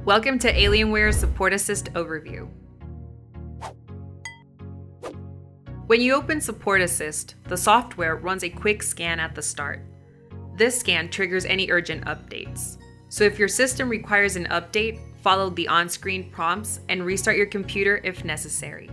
Welcome to Alienware SupportAssist Overview. When you open SupportAssist, the software runs a quick scan at the start. This scan triggers any urgent updates. So if your system requires an update, follow the on-screen prompts and restart your computer if necessary.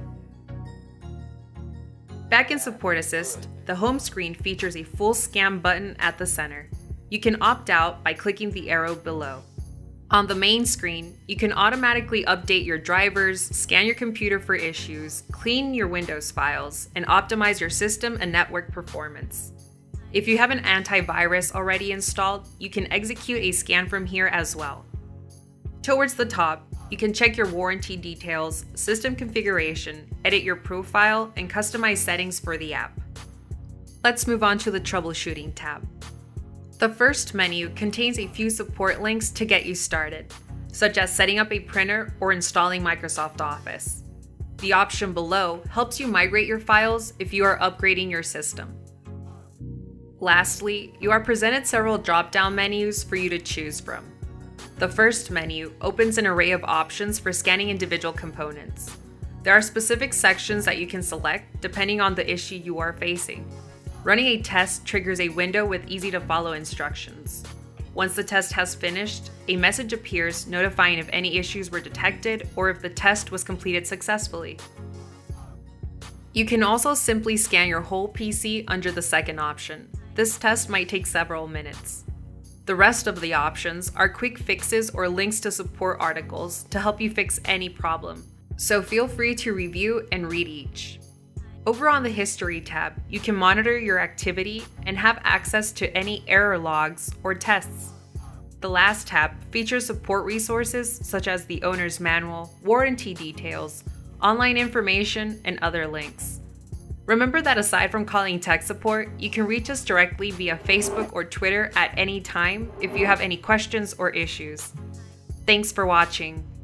Back in SupportAssist, the home screen features a full scan button at the center. You can opt out by clicking the arrow below. On the main screen, you can automatically update your drivers, scan your computer for issues, clean your Windows files, and optimize your system and network performance. If you have an antivirus already installed, you can execute a scan from here as well. Towards the top, you can check your warranty details, system configuration, edit your profile, and customize settings for the app. Let's move on to the Troubleshooting tab. The first menu contains a few support links to get you started, such as setting up a printer or installing Microsoft Office. The option below helps you migrate your files if you are upgrading your system. Lastly, you are presented several drop-down menus for you to choose from. The first menu opens an array of options for scanning individual components. There are specific sections that you can select depending on the issue you are facing. Running a test triggers a window with easy-to-follow instructions. Once the test has finished, a message appears notifying if any issues were detected or if the test was completed successfully. You can also simply scan your whole PC under the second option. This test might take several minutes. The rest of the options are quick fixes or links to support articles to help you fix any problem, so feel free to review and read each. Over on the History tab, you can monitor your activity and have access to any error logs or tests. The last tab features support resources such as the owner's manual, warranty details, online information, and other links. Remember that aside from calling tech support, you can reach us directly via Facebook or Twitter at any time if you have any questions or issues. Thanks for watching.